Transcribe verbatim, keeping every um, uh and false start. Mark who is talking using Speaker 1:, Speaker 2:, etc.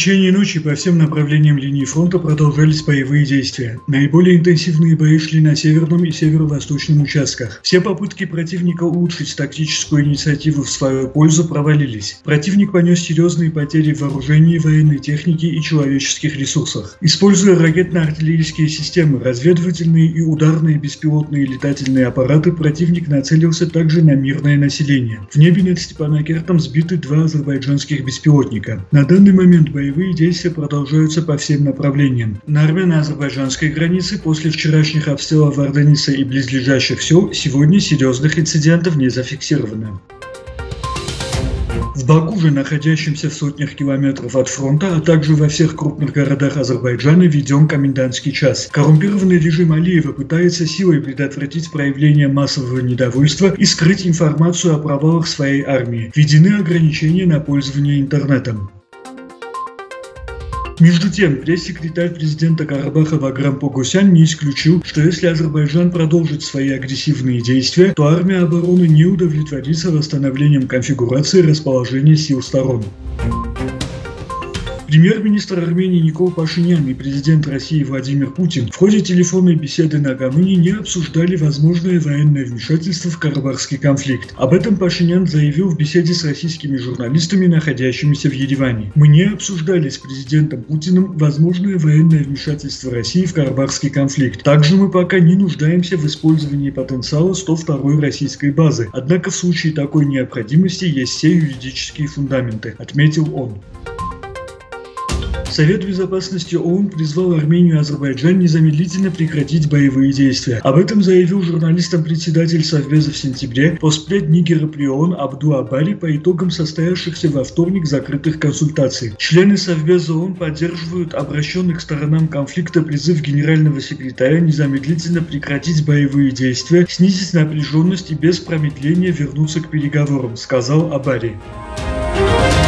Speaker 1: течение ночи по всем направлениям линии фронта продолжались боевые действия. Наиболее интенсивные бои шли на северном и северо-восточном участках. Все попытки противника улучшить тактическую инициативу в свою пользу провалились. Противник понес серьезные потери в вооружении, военной технике и человеческих ресурсах. Используя ракетно-артиллерийские системы, разведывательные и ударные беспилотные летательные аппараты, противник нацелился также на мирное население. В небе над Степанакертом сбиты два азербайджанских беспилотника. На данный момент боевые действия продолжаются по всем направлениям. На армяно-азербайджанской границе после вчерашних обстрелов Варданиса и близлежащих сел сегодня серьезных инцидентов не зафиксировано. В Баку же, находящемся в сотнях километров от фронта, а также во всех крупных городах Азербайджана, введен комендантский час. Коррумпированный режим Алиева пытается силой предотвратить проявление массового недовольства и скрыть информацию о провалах своей армии. Введены ограничения на пользование интернетом. Между тем, пресс-секретарь президента Карабаха Баграм Погосян не исключил, что если Азербайджан продолжит свои агрессивные действия, то армия обороны не удовлетворится восстановлением конфигурации расположения сил сторон. Премьер-министр Армении Никол Пашинян и президент России Владимир Путин в ходе телефонной беседы накануне не обсуждали возможное военное вмешательство в Карабахский конфликт. Об этом Пашинян заявил в беседе с российскими журналистами, находящимися в Ереване. «Мы не обсуждали с президентом Путиным возможное военное вмешательство России в Карабахский конфликт. Также мы пока не нуждаемся в использовании потенциала сто второй российской базы. Однако в случае такой необходимости есть все юридические фундаменты», — отметил он. Совет Безопасности ООН призвал Армению и Азербайджан незамедлительно прекратить боевые действия. Об этом заявил журналистам председатель Совбеза в сентябре постпред Нигера при ООН Абду Абари по итогам состоявшихся во вторник закрытых консультаций. Члены Совбеза ООН поддерживают обращенный к сторонам конфликта призыв генерального секретаря незамедлительно прекратить боевые действия, снизить напряженность и без промедления вернуться к переговорам, сказал Абари.